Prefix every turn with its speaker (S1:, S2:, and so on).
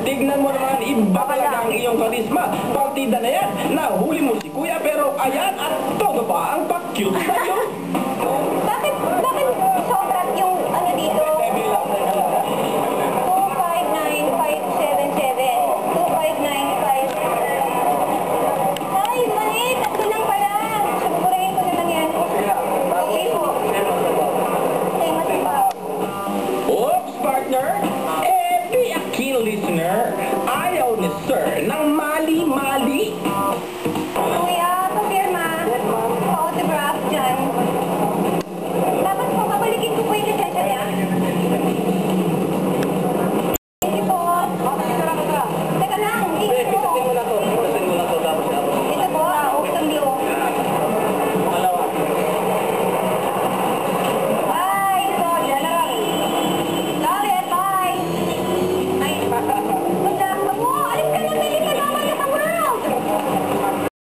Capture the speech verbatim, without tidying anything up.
S1: Tignan mo naman, iba talaga ang iyong karisma. Partida na yan, nahuli mo si Kuya, pero ayan, at todo pa ang pa-cute sa'yo.
S2: Bakit, bakit sobrang yung ano dito? two five nine five seven seven. two five nine five. Ay, mali! Tatlo lang pala. Sigurahin ko naman yan. Okay po. Okay, matiba.
S1: Oops, partner!